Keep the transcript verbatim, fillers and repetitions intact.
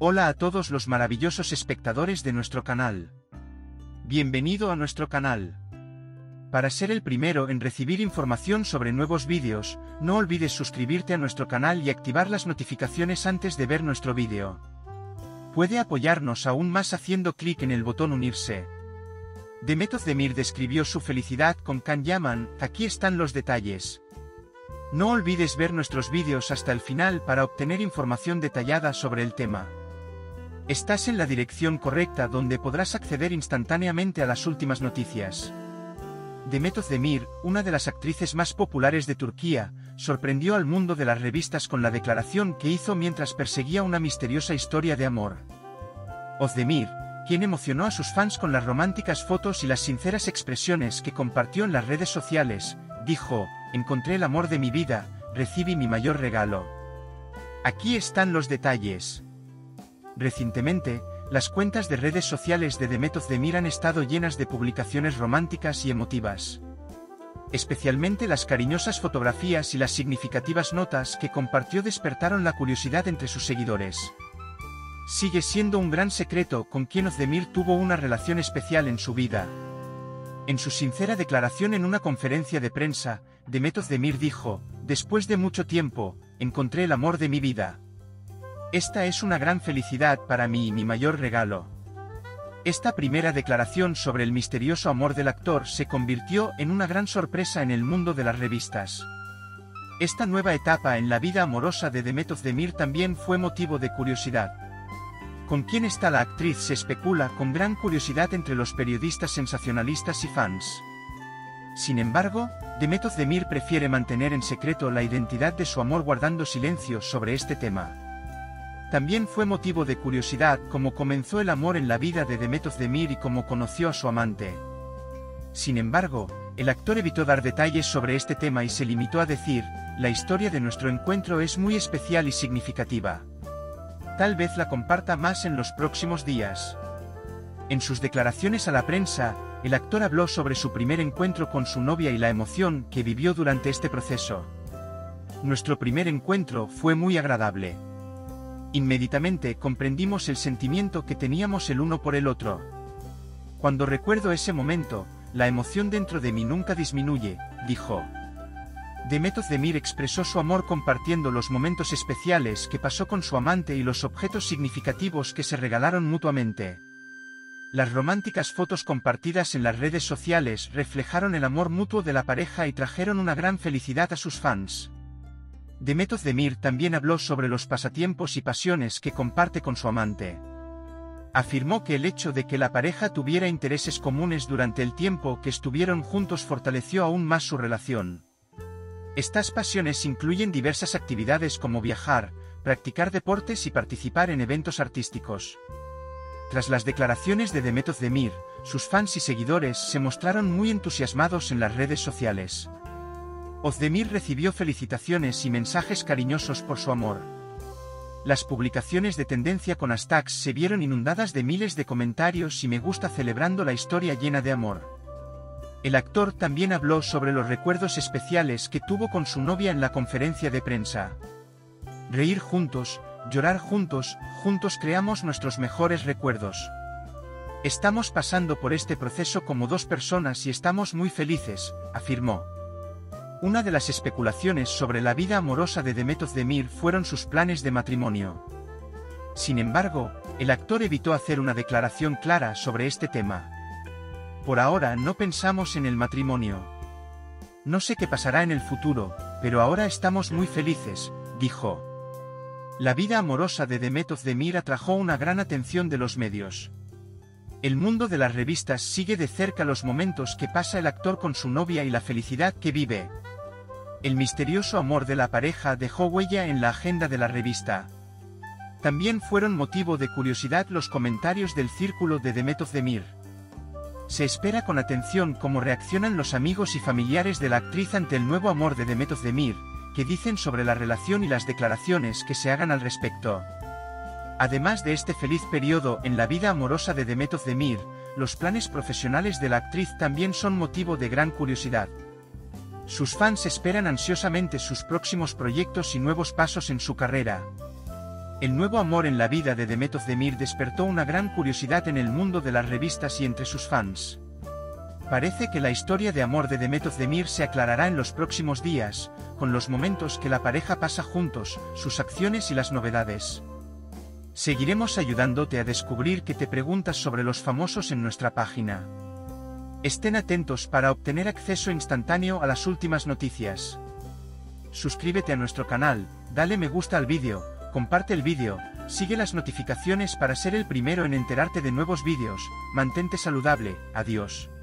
Hola a todos los maravillosos espectadores de nuestro canal. Bienvenido a nuestro canal. Para ser el primero en recibir información sobre nuevos vídeos, no olvides suscribirte a nuestro canal y activar las notificaciones antes de ver nuestro vídeo. Puede apoyarnos aún más haciendo clic en el botón unirse. Demet Özdemir describió su felicidad con Can Yaman. Aquí están los detalles. No olvides ver nuestros vídeos hasta el final para obtener información detallada sobre el tema. Estás en la dirección correcta donde podrás acceder instantáneamente a las últimas noticias. Demet Özdemir, una de las actrices más populares de Turquía, sorprendió al mundo de las revistas con la declaración que hizo mientras perseguía una misteriosa historia de amor. Özdemir, quien emocionó a sus fans con las románticas fotos y las sinceras expresiones que compartió en las redes sociales, dijo: "Encontré el amor de mi vida, recibí mi mayor regalo". Aquí están los detalles. Recientemente, las cuentas de redes sociales de Demet Özdemir han estado llenas de publicaciones románticas y emotivas. Especialmente las cariñosas fotografías y las significativas notas que compartió despertaron la curiosidad entre sus seguidores. Sigue siendo un gran secreto con quien Özdemir tuvo una relación especial en su vida. En su sincera declaración en una conferencia de prensa, Demet Özdemir dijo: "Después de mucho tiempo, encontré el amor de mi vida. Esta es una gran felicidad para mí y mi mayor regalo". Esta primera declaración sobre el misterioso amor del actor se convirtió en una gran sorpresa en el mundo de las revistas. Esta nueva etapa en la vida amorosa de Demet Özdemir también fue motivo de curiosidad. ¿Con quién está la actriz? Se especula con gran curiosidad entre los periodistas sensacionalistas y fans. Sin embargo, Demet Özdemir prefiere mantener en secreto la identidad de su amor, guardando silencio sobre este tema. También fue motivo de curiosidad cómo comenzó el amor en la vida de Demet Özdemir y cómo conoció a su amante. Sin embargo, el actor evitó dar detalles sobre este tema y se limitó a decir: "La historia de nuestro encuentro es muy especial y significativa. Tal vez la comparta más en los próximos días". En sus declaraciones a la prensa, el actor habló sobre su primer encuentro con su novia y la emoción que vivió durante este proceso. "Nuestro primer encuentro fue muy agradable. Inmediatamente comprendimos el sentimiento que teníamos el uno por el otro. Cuando recuerdo ese momento, la emoción dentro de mí nunca disminuye", dijo. Demet Özdemir expresó su amor compartiendo los momentos especiales que pasó con su amante y los objetos significativos que se regalaron mutuamente. Las románticas fotos compartidas en las redes sociales reflejaron el amor mutuo de la pareja y trajeron una gran felicidad a sus fans. Demet Özdemir también habló sobre los pasatiempos y pasiones que comparte con su amante. Afirmó que el hecho de que la pareja tuviera intereses comunes durante el tiempo que estuvieron juntos fortaleció aún más su relación. Estas pasiones incluyen diversas actividades como viajar, practicar deportes y participar en eventos artísticos. Tras las declaraciones de Demet Özdemir, sus fans y seguidores se mostraron muy entusiasmados en las redes sociales. Özdemir recibió felicitaciones y mensajes cariñosos por su amor. Las publicaciones de tendencia con hashtags se vieron inundadas de miles de comentarios y me gusta celebrando la historia llena de amor. El actor también habló sobre los recuerdos especiales que tuvo con su novia en la conferencia de prensa. "Reír juntos, llorar juntos, juntos creamos nuestros mejores recuerdos. Estamos pasando por este proceso como dos personas y estamos muy felices", afirmó. Una de las especulaciones sobre la vida amorosa de Demet Özdemir fueron sus planes de matrimonio. Sin embargo, el actor evitó hacer una declaración clara sobre este tema. "Por ahora no pensamos en el matrimonio. No sé qué pasará en el futuro, pero ahora estamos muy felices", dijo. La vida amorosa de Demet Özdemir atrajo una gran atención de los medios. El mundo de las revistas sigue de cerca los momentos que pasa el actor con su novia y la felicidad que vive. El misterioso amor de la pareja dejó huella en la agenda de la revista. También fueron motivo de curiosidad los comentarios del círculo de Demet Özdemir. Se espera con atención cómo reaccionan los amigos y familiares de la actriz ante el nuevo amor de Demet Özdemir, qué dicen sobre la relación y las declaraciones que se hagan al respecto. Además de este feliz periodo en la vida amorosa de Demet Özdemir, los planes profesionales de la actriz también son motivo de gran curiosidad. Sus fans esperan ansiosamente sus próximos proyectos y nuevos pasos en su carrera. El nuevo amor en la vida de Demet Özdemir despertó una gran curiosidad en el mundo de las revistas y entre sus fans. Parece que la historia de amor de Demet Özdemir se aclarará en los próximos días, con los momentos que la pareja pasa juntos, sus acciones y las novedades. Seguiremos ayudándote a descubrir qué te preguntas sobre los famosos en nuestra página. Estén atentos para obtener acceso instantáneo a las últimas noticias. Suscríbete a nuestro canal, dale me gusta al vídeo, comparte el vídeo, sigue las notificaciones para ser el primero en enterarte de nuevos vídeos, mantente saludable, adiós.